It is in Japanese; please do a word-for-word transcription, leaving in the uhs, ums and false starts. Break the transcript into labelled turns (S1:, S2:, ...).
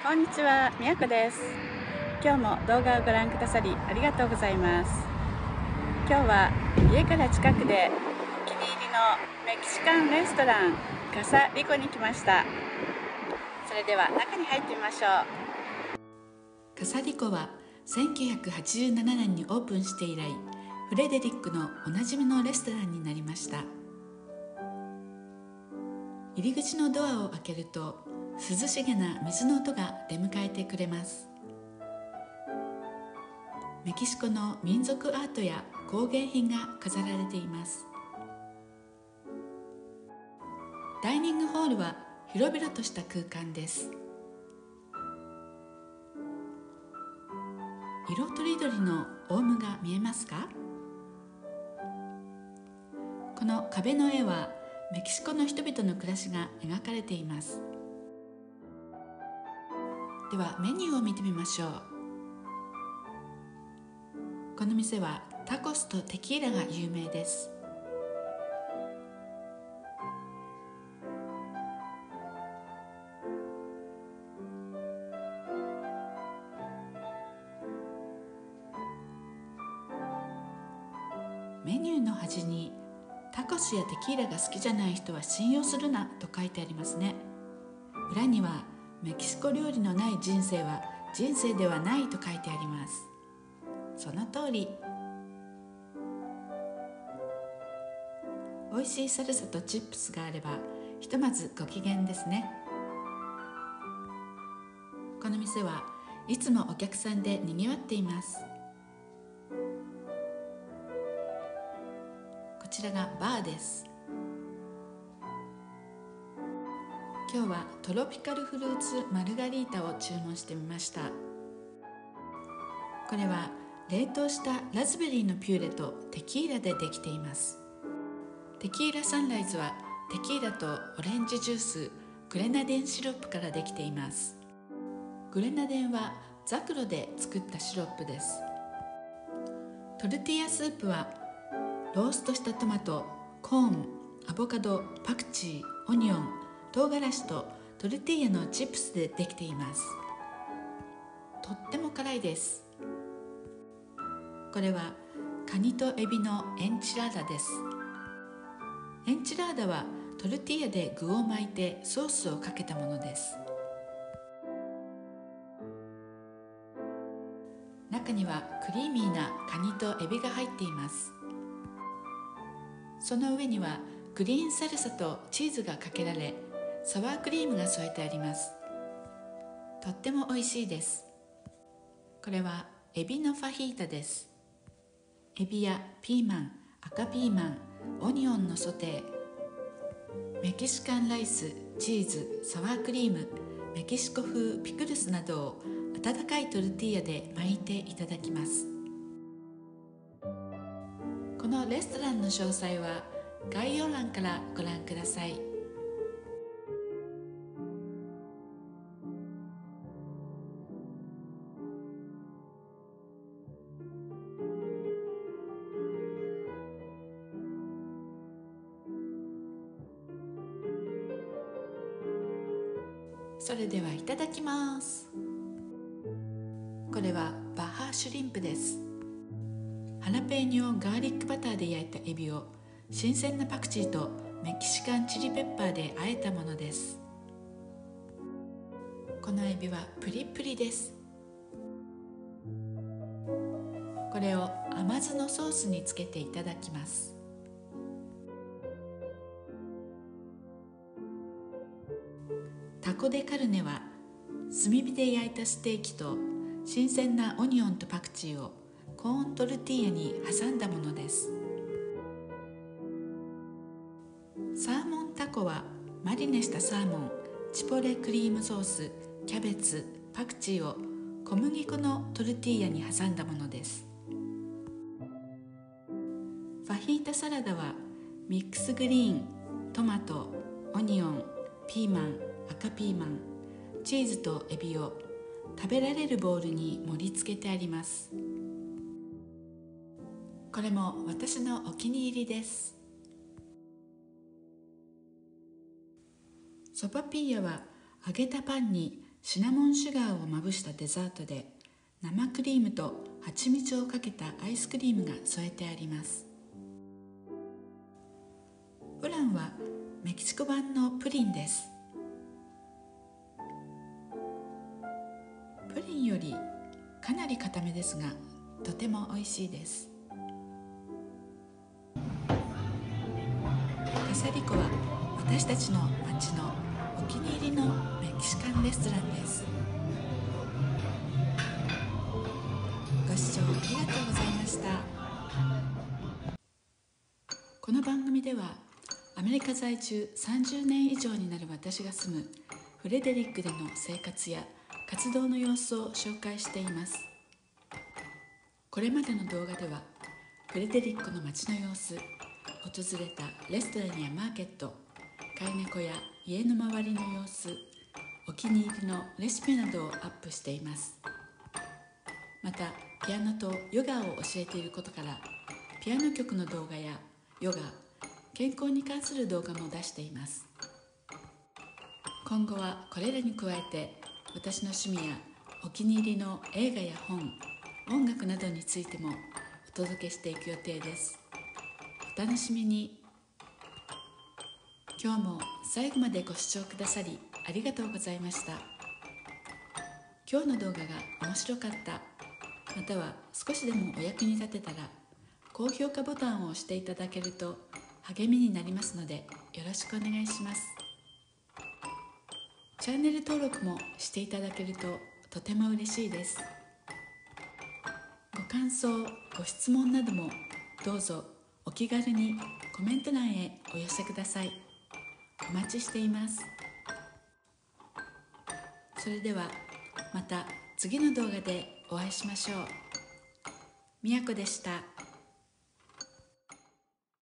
S1: こんにちは、みやこです。今日も動画をご覧くださりありがとうございます。今日は家から近くでお気に入りのメキシカンレストランカサリコに来ました。それでは中に入ってみましょう。
S2: カサリコはせんきゅうひゃくはちじゅうななねんにオープンして以来、フレデリックのおなじみのレストランになりました。入り口のドアを開けると涼しげな水の音が出迎えてくれます。メキシコの民族アートや工芸品が飾られています。ダイニングホールは広々とした空間です。色とりどりのオウムが見えますか？この壁の絵はメキシコの人々の暮らしが描かれています。ではメニューを見てみましょう。この店はタコスとテキーラが有名です。メニューの端にタコスやテキーラが好きじゃない人は信用するなと書いてありますね。裏にはメキシコ料理のない人生は人生ではないと書いてあります。その通り。美味しいサルサとチップスがあればひとまずご機嫌ですね。この店はいつもお客さんでにぎわっています。こちらがバーです。今日はトロピカルフルーツマルガリータを注文してみました。これは冷凍したラズベリーのピューレとテキーラでできています。テキーラサンライズはテキーラとオレンジジュース、グレナデンシロップからできています。グレナデンはザクロで作ったシロップです。トルティーヤスープはローストしたトマト、コーン、アボカド、パクチー、オニオン、唐辛子とトルティーヤのチップスでできています。とっても辛いです。これはカニとエビのエンチラーダです。エンチラーダはトルティーヤで具を巻いてソースをかけたものです。中にはクリーミーなカニとエビが入っています。その上にはグリーンサルサとチーズがかけられ、サワークリームが添えてあります。とっても美味しいです。これはエビのファヒータです。エビやピーマン、赤ピーマン、オニオンのソテー、メキシカンライス、チーズ、サワークリーム、メキシコ風ピクルスなどを温かいトルティーヤで巻いていただきます。このレストランの詳細は概要欄からご覧ください。それではいただきます。これはバハシュリンプです。ハラペーニョガーリックバターで焼いたエビを新鮮なパクチーとメキシカンチリペッパーで和えたものです。このエビはプリプリです。これを甘酢のソースにつけていただきます。タコデカルネは炭火で焼いたステーキと新鮮なオニオンとパクチーをコーントルティーヤに挟んだものです。サーモンタコはマリネしたサーモン、チポレクリームソース、キャベツ、パクチーを小麦粉のトルティーヤに挟んだものです。ファヒータサラダはミックスグリーン、トマト、オニオン、ピーマン、赤ピーマン、チーズとエビを食べられるボウルに盛り付けてあります。これも私のお気に入りです。ソパピーヤは揚げたパンにシナモンシュガーをまぶしたデザートで、生クリームと蜂蜜をかけたアイスクリームが添えてあります。フランはメキシコ版のプリンです。プリンよりかなり固めですが、とても美味しいです。カサリコは私たちの町のお気に入りのメキシカンレストランです。ご視聴ありがとうございました。この番組ではアメリカ在住さんじゅうねん以上になる私が住むフレデリックでの生活や活動の様子を紹介しています。これまでの動画ではフレデリックの街の様子、訪れたレストランやマーケット、飼い猫や家の周りの様子、お気に入りのレシピなどをアップしています。またピアノとヨガを教えていることから、ピアノ曲の動画やヨガ、健康に関する動画も出しています。今後はこれらに加えて、私の趣味やお気に入りの映画や本、音楽などについてもお届けしていく予定です。お楽しみに。今日も最後までご視聴くださりありがとうございました。今日の動画が面白かった、または少しでもお役に立てたら、高評価ボタンを押していただけると励みになりますので、よろしくお願いします。チャンネル登録もしていただけるととても嬉しいです。ご感想、ご質問などもどうぞお気軽にコメント欄へお寄せください。お待ちしています。それではまた次の動画でお会いしましょう。みやこでした。